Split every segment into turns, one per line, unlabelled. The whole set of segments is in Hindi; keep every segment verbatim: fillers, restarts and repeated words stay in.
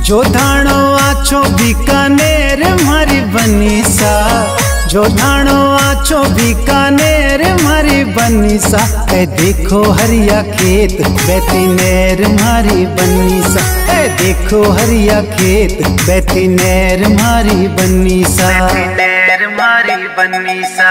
जो धाणो आछो बीकानेर मारी बनीसा, जो धाणो आछो बीकानेर मारी बनीसा। ए देखो हरिया खेत बहती नहर मारी बनीसा, ए देखो हरिया खेत बहती नहर मारी बनीसा,
नहर मारी बनीसा।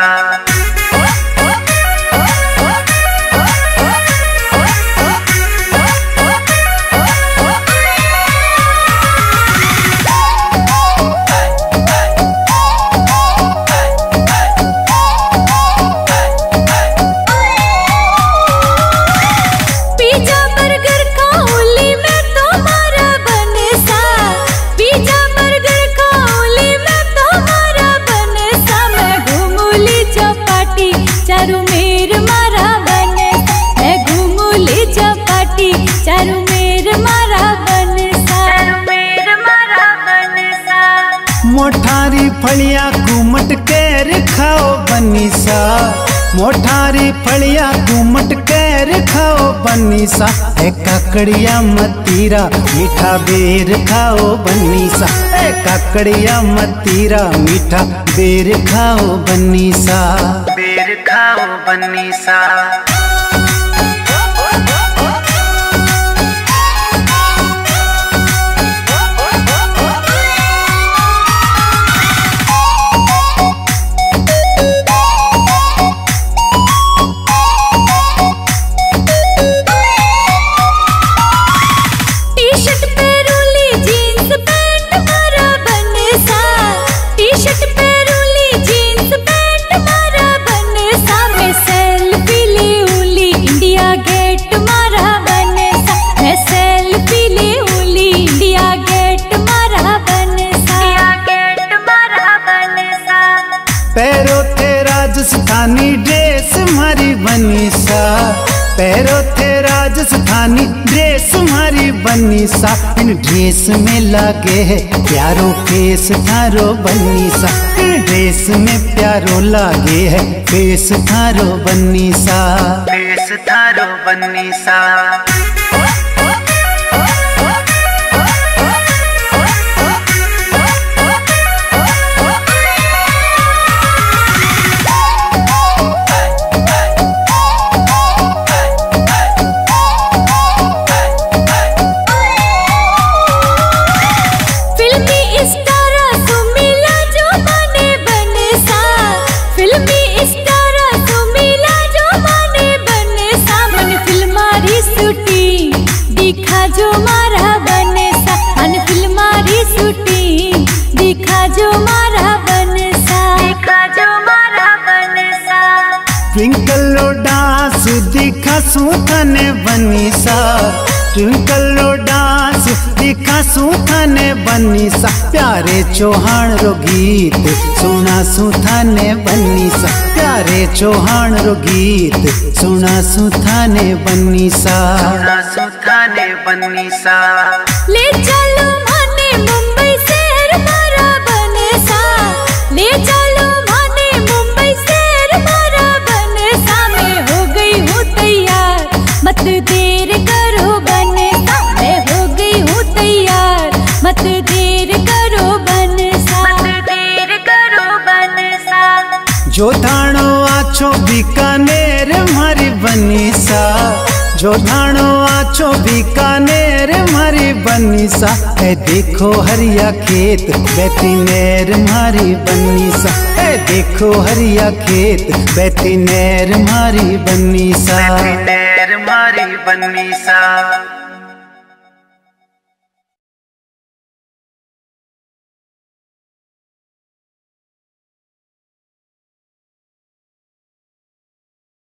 चारू मेर मारा बने, मैं घूमूली चपाटी चारू मेर मारा बनसा, चारू मेर मारा बनसा।
मोठारी फलिया घूमट कैर खाओ बनीसा, मोठारी फलिया घूमट कैर खाओ बनीसा। ए काकड़िया मतीरा मीठा बेर खाओ बनीसा, ए काकड़िया मतीरा मीठा बेर खाओ बनीसा,
बेर खाओ बनीसा।
पैरों थे राजस्थानी ड्रेस मारी बनीसा, पैरों थे राजस्थानी ड्रेस मारी बनीसा। इन ड्रेस में लागे है प्यारो फेस थारो बनीसा, इन ड्रेस में प्यारो लागे है फेस थारो बनीसा,
फेस थारो बनीसा।
जो मारा बनेसा अन फिल्मारी शूटिंग दिखा जो मारा बनेसा, दिखा जो मारा बनेसा।
ट्विंकल डांस दिखा सूथने बनीसा, ट्विंकल डांस दिखा सूथने बनीसा। प्यारे चौहान रो गीत सुना सूथने बनीसा, प्यारे चौहान रो गीत सुना सूथने बनीसा,
सुना सूथने बनीसा।
ले चलो माने मुंबई शहर मारा बनेसा, ले चलो माने मुंबई शहर मारा बनेसा। मैं हो गई हूँ तैयार मत देर करो बनेसा, मैं हो गई हूँ तैयार मत देर करो बनेसा, मत देर करो बनेसा।
जो धाणो आछो बीकानेर मारी बनीसा, जो धाणो आछो बीकानेर मारी बनीसा। ए देखो हरिया खेत बहती नहर मारी बनीसा, ए देखो हरिया खेत बहती नहर मारी बनीसा,
नहर मारी बनीसा।